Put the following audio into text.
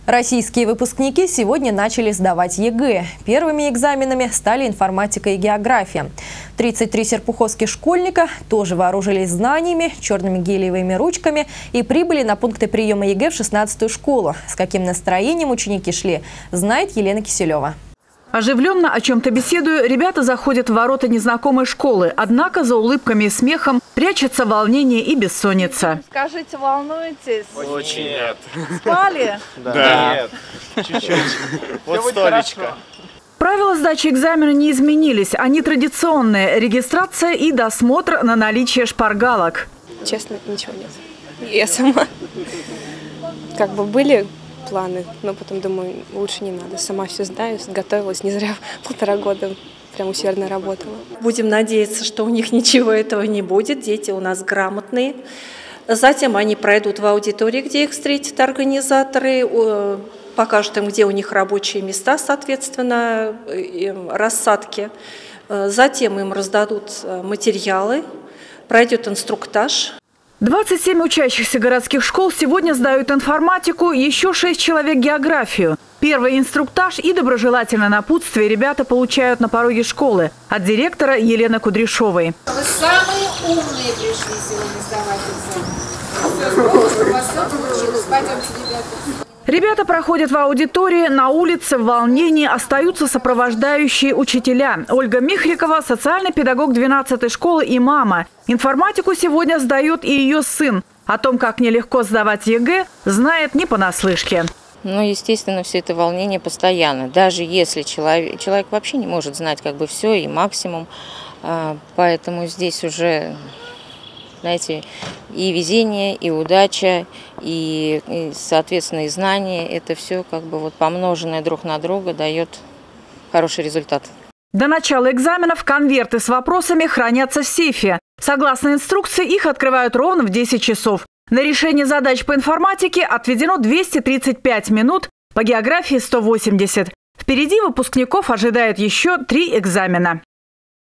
Российские выпускники сегодня начали сдавать ЕГЭ. Первыми экзаменами стали информатика и география. 33 серпуховских школьника тоже вооружились знаниями, черными гелиевыми ручками и прибыли на пункты приема ЕГЭ в 16-ю школу. С каким настроением ученики шли, знает Елена Киселева. Оживленно о чем-то беседуя, ребята заходят в ворота незнакомой школы. Однако за улыбками и смехом прячется волнение и бессонница. Скажите, волнуетесь? Очень нет. Спали? Да. Нет. Чуть-чуть. Вот столечко. Правила сдачи экзамена не изменились. Они традиционные – регистрация и досмотр на наличие шпаргалок. Честно, ничего нет. Я сама. Как бы были планы, но потом думаю, лучше не надо. Сама все знаю, готовилась, не зря 1,5 года прям усердно работала. Будем надеяться, что у них ничего этого не будет. Дети у нас грамотные. Затем они пройдут в аудитории, где их встретят организаторы, покажут им, где у них рабочие места, соответственно, рассадки. Затем им раздадут материалы, пройдет инструктаж. 27 учащихся городских школ сегодня сдают информатику, еще 6 человек географию. Первый инструктаж и доброжелательное напутствие ребята получают на пороге школы от директора Елены Кудряшовой. Вы самые умные пришли сегодня сдавать экзамен. У вас все получилось. Пойдемте, ребята. Ребята проходят в аудитории, на улице в волнении остаются сопровождающие учителя. Ольга Михрикова – социальный педагог 12-й школы и мама. Информатику сегодня сдает и ее сын. О том, как нелегко сдавать ЕГЭ, знает не понаслышке. Ну, естественно, все это волнение постоянно. Даже если человек вообще не может знать как бы все и максимум. Поэтому здесь уже, знаете, и везение, и удача, и соответственно, и знания. Это все как бы вот помноженное друг на друга дает хороший результат. До начала экзаменов конверты с вопросами хранятся в сейфе. Согласно инструкции, их открывают ровно в 10 часов. На решение задач по информатике отведено 235 минут, по географии – 180. Впереди выпускников ожидает еще 3 экзамена.